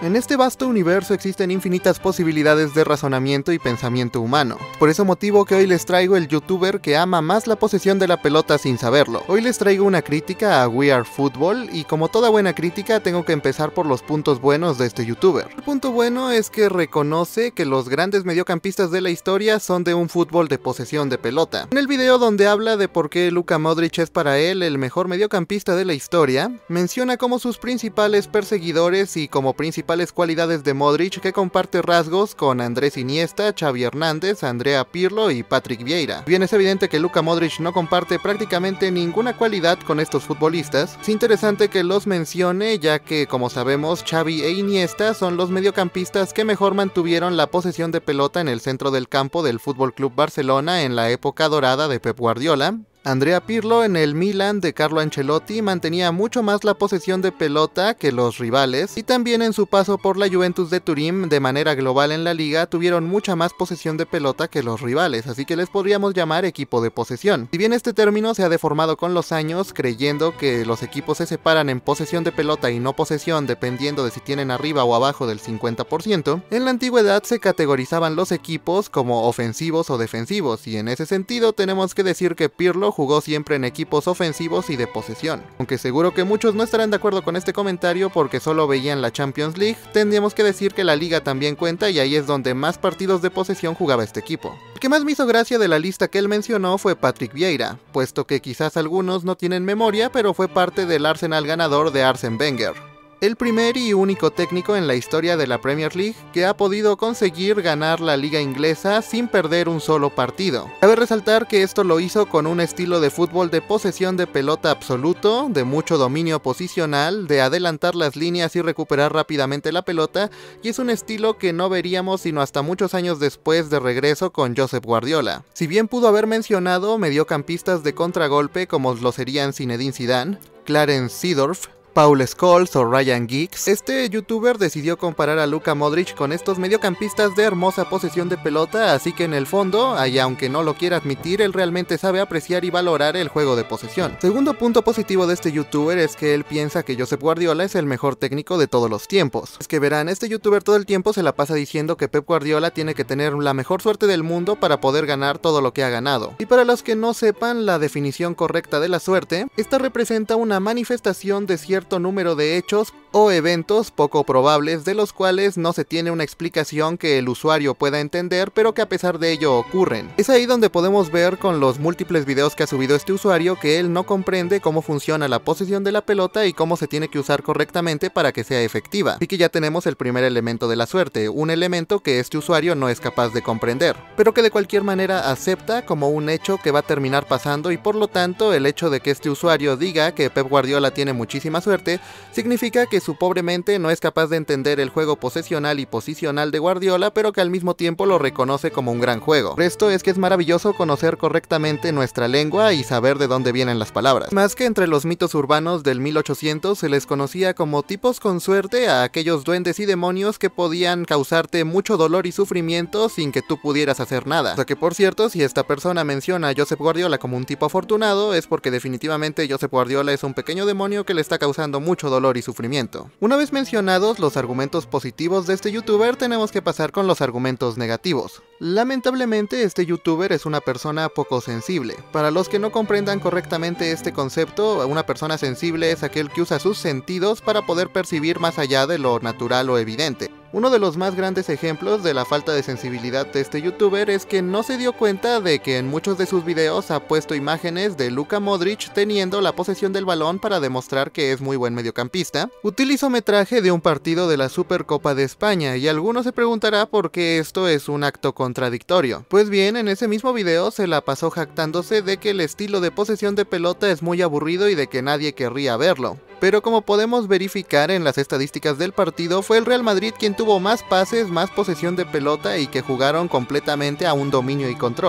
En este vasto universo existen infinitas posibilidades de razonamiento y pensamiento humano. Por ese motivo que hoy les traigo el youtuber que ama más la posesión de la pelota sin saberlo. Hoy les traigo una crítica a We Are Football y como toda buena crítica tengo que empezar por los puntos buenos de este youtuber. El punto bueno es que reconoce que los grandes mediocampistas de la historia son de un fútbol de posesión de pelota. En el video donde habla de por qué Luka Modric es para él el mejor mediocampista de la historia, menciona como sus principales perseguidores y como principales cualidades de Modric que comparte rasgos con Andrés Iniesta, Xavi Hernández, Andrea Pirlo y Patrick Vieira. Bien, es evidente que Luka Modric no comparte prácticamente ninguna cualidad con estos futbolistas. Es interesante que los mencione ya que, como sabemos, Xavi e Iniesta son los mediocampistas que mejor mantuvieron la posesión de pelota en el centro del campo del FC Barcelona en la época dorada de Pep Guardiola. Andrea Pirlo en el Milan de Carlo Ancelotti mantenía mucho más la posesión de pelota que los rivales, y también en su paso por la Juventus de Turín de manera global en la liga tuvieron mucha más posesión de pelota que los rivales, así que les podríamos llamar equipo de posesión. Si bien este término se ha deformado con los años, creyendo que los equipos se separan en posesión de pelota y no posesión dependiendo de si tienen arriba o abajo del 50%, en la antigüedad se categorizaban los equipos como ofensivos o defensivos, y en ese sentido tenemos que decir que Pirlo jugó siempre en equipos ofensivos y de posesión. Aunque seguro que muchos no estarán de acuerdo con este comentario porque solo veían la Champions League, tendríamos que decir que la liga también cuenta y ahí es donde más partidos de posesión jugaba este equipo. El que más me hizo gracia de la lista que él mencionó fue Patrick Vieira, puesto que quizás algunos no tienen memoria, pero fue parte del Arsenal ganador de Arsène Wenger. El primer y único técnico en la historia de la Premier League que ha podido conseguir ganar la liga inglesa sin perder un solo partido. Cabe resaltar que esto lo hizo con un estilo de fútbol de posesión de pelota absoluto, de mucho dominio posicional, de adelantar las líneas y recuperar rápidamente la pelota, y es un estilo que no veríamos sino hasta muchos años después de regreso con Josep Guardiola. Si bien pudo haber mencionado mediocampistas de contragolpe como lo serían Zinedine Zidane, Clarence Seedorf, Paul Scholes o Ryan Giggs, este youtuber decidió comparar a Luka Modric con estos mediocampistas de hermosa posesión de pelota, así que en el fondo, y aunque no lo quiera admitir, él realmente sabe apreciar y valorar el juego de posesión. Segundo punto positivo de este youtuber es que él piensa que Josep Guardiola es el mejor técnico de todos los tiempos. Es que verán, este youtuber todo el tiempo se la pasa diciendo que Pep Guardiola tiene que tener la mejor suerte del mundo para poder ganar todo lo que ha ganado. Y para los que no sepan la definición correcta de la suerte, esta representa una manifestación de cierto número de hechos o eventos poco probables de los cuales no se tiene una explicación que el usuario pueda entender, pero que a pesar de ello ocurren. Es ahí donde podemos ver con los múltiples videos que ha subido este usuario que él no comprende cómo funciona la posesión de la pelota y cómo se tiene que usar correctamente para que sea efectiva. Así que ya tenemos el primer elemento de la suerte, un elemento que este usuario no es capaz de comprender, pero que de cualquier manera acepta como un hecho que va a terminar pasando, y por lo tanto el hecho de que este usuario diga que Pep Guardiola tiene muchísima suerte significa que su pobre mente no es capaz de entender el juego posesional y posicional de Guardiola, pero que al mismo tiempo lo reconoce como un gran juego. Por esto es que es maravilloso conocer correctamente nuestra lengua y saber de dónde vienen las palabras. Más que entre los mitos urbanos del 1800 se les conocía como tipos con suerte a aquellos duendes y demonios que podían causarte mucho dolor y sufrimiento sin que tú pudieras hacer nada. O sea que, por cierto, si esta persona menciona a Josep Guardiola como un tipo afortunado, es porque definitivamente Josep Guardiola es un pequeño demonio que le está causando mucho dolor y sufrimiento. Una vez mencionados los argumentos positivos de este youtuber, tenemos que pasar con los argumentos negativos. Lamentablemente este youtuber es una persona poco sensible. Para los que no comprendan correctamente este concepto, una persona sensible es aquel que usa sus sentidos para poder percibir más allá de lo natural o evidente. Uno de los más grandes ejemplos de la falta de sensibilidad de este youtuber es que no se dio cuenta de que en muchos de sus videos ha puesto imágenes de Luka Modric teniendo la posesión del balón para demostrar que es muy buen mediocampista. Utilizó metraje de un partido de la Supercopa de España y alguno se preguntará por qué esto es un acto contradictorio. Pues bien, en ese mismo video se la pasó jactándose de que el estilo de posesión de pelota es muy aburrido y de que nadie querría verlo. Pero como podemos verificar en las estadísticas del partido, fue el Real Madrid quien tuvo más pases, más posesión de pelota y que jugaron completamente a un dominio y control.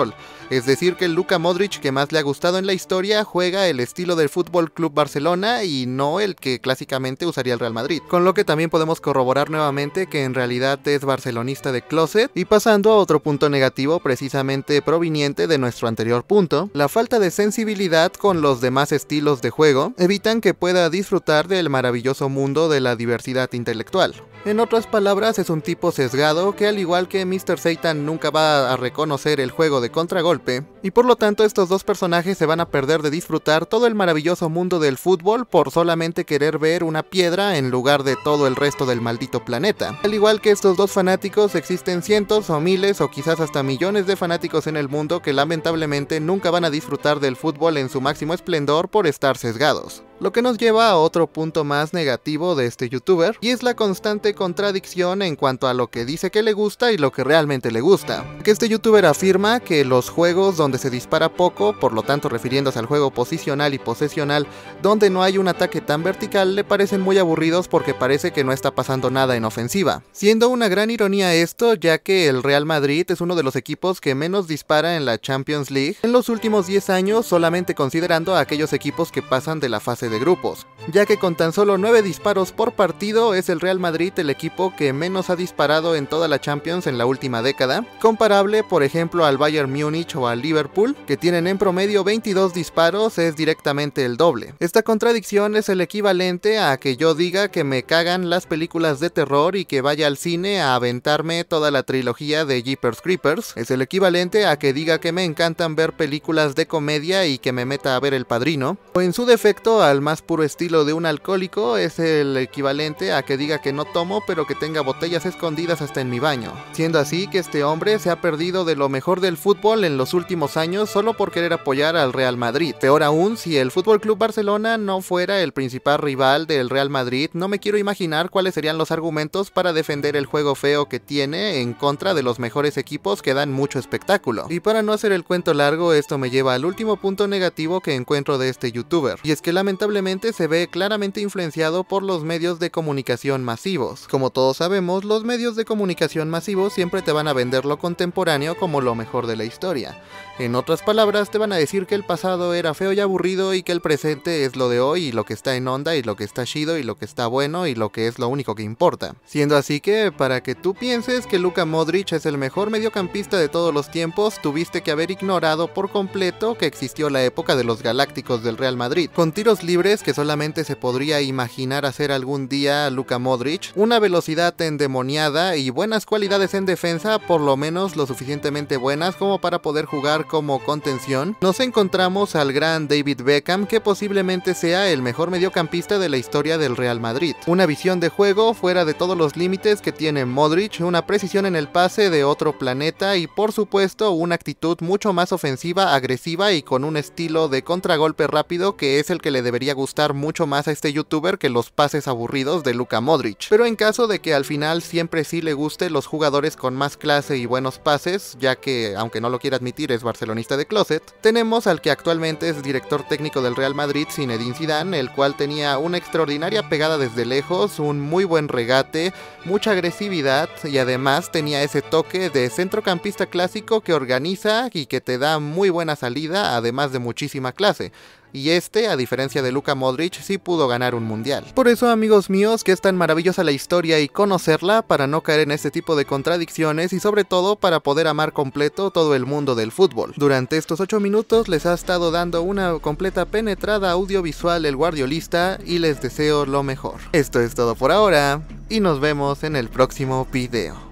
Es decir, que el Luka Modric que más le ha gustado en la historia juega el estilo del Fútbol Club Barcelona y no el que clásicamente usaría el Real Madrid. Con lo que también podemos corroborar nuevamente que en realidad es barcelonista de closet. Y pasando a otro punto negativo precisamente proveniente de nuestro anterior punto, la falta de sensibilidad con los demás estilos de juego evitan que pueda disfrutar del maravilloso mundo de la diversidad intelectual. En otras palabras, es un tipo sesgado que al igual que Mr. Satan nunca va a reconocer el juego de contragolpe, y por lo tanto estos dos personajes se van a perder de disfrutar todo el maravilloso mundo del fútbol por solamente querer ver una piedra en lugar de todo el resto del maldito planeta. Al igual que estos dos fanáticos, existen cientos o miles o quizás hasta millones de fanáticos en el mundo que lamentablemente nunca van a disfrutar del fútbol en su máximo esplendor por estar sesgados. Lo que nos lleva a otro punto más negativo de este youtuber, y es la constante contradicción en cuanto a lo que dice que le gusta y lo que realmente le gusta. Que este youtuber afirma que los juegos donde se dispara poco, por lo tanto refiriéndose al juego posicional y posesional, donde no hay un ataque tan vertical, le parecen muy aburridos porque parece que no está pasando nada en ofensiva. Siendo una gran ironía esto, ya que el Real Madrid es uno de los equipos que menos dispara en la Champions League en los últimos 10 años, solamente considerando a aquellos equipos que pasan de la fase de grupos, ya que con tan solo 9 disparos por partido es el Real Madrid el equipo que menos ha disparado en toda la Champions en la última década, comparable por ejemplo al Bayern Múnich o al Liverpool, que tienen en promedio 22 disparos, es directamente el doble. Esta contradicción es el equivalente a que yo diga que me cagan las películas de terror y que vaya al cine a aventarme toda la trilogía de Jeepers Creepers. Es el equivalente a que diga que me encantan ver películas de comedia y que me meta a ver El Padrino, o en su defecto al más puro estilo de un alcohólico es el equivalente a que diga que no tomo pero que tenga botellas escondidas hasta en mi baño. Siendo así que este hombre se ha perdido de lo mejor del fútbol en los últimos años solo por querer apoyar al Real Madrid. Peor aún, si el Fútbol Club Barcelona no fuera el principal rival del Real Madrid, no me quiero imaginar cuáles serían los argumentos para defender el juego feo que tiene en contra de los mejores equipos que dan mucho espectáculo. Y para no hacer el cuento largo, esto me lleva al último punto negativo que encuentro de este youtuber, y es que lamentablemente se ve claramente influenciado por los medios de comunicación masivos. Como todos sabemos, los medios de comunicación masivos siempre te van a vender lo contemporáneo como lo mejor de la historia. En otras palabras, te van a decir que el pasado era feo y aburrido y que el presente es lo de hoy y lo que está en onda y lo que está chido y lo que está bueno y lo que es lo único que importa. Siendo así que, para que tú pienses que Luka Modric es el mejor mediocampista de todos los tiempos, tuviste que haber ignorado por completo que existió la época de los Galácticos del Real Madrid, con tiros libres que solamente se podría imaginar hacer algún día Luka Modric, una velocidad endemoniada y buenas cualidades en defensa, por lo menos lo suficientemente buenas como para poder jugar como contención. Nos encontramos al gran David Beckham, que posiblemente sea el mejor mediocampista de la historia del Real Madrid. Una visión de juego fuera de todos los límites que tiene Modric, una precisión en el pase de otro planeta y por supuesto una actitud mucho más ofensiva, agresiva y con un estilo de contragolpe rápido que es el que le debería gustar mucho más a este youtuber que los pases aburridos de Luka Modric. Pero en caso de que al final siempre sí le guste los jugadores con más clase y buenos pases, ya que aunque no lo quiera admitir es barcelonista de closet, tenemos al que actualmente es director técnico del Real Madrid, Zinedine Zidane, el cual tenía una extraordinaria pegada desde lejos, un muy buen regate, mucha agresividad y además tenía ese toque de centrocampista clásico que organiza y que te da muy buena salida, además de muchísima clase. Y a diferencia de Luka Modric, sí pudo ganar un mundial. Por eso, amigos míos, que es tan maravillosa la historia y conocerla para no caer en este tipo de contradicciones y sobre todo para poder amar completo todo el mundo del fútbol. Durante estos 8 minutos les ha estado dando una completa penetrada audiovisual el guardiolista y les deseo lo mejor. Esto es todo por ahora y nos vemos en el próximo video.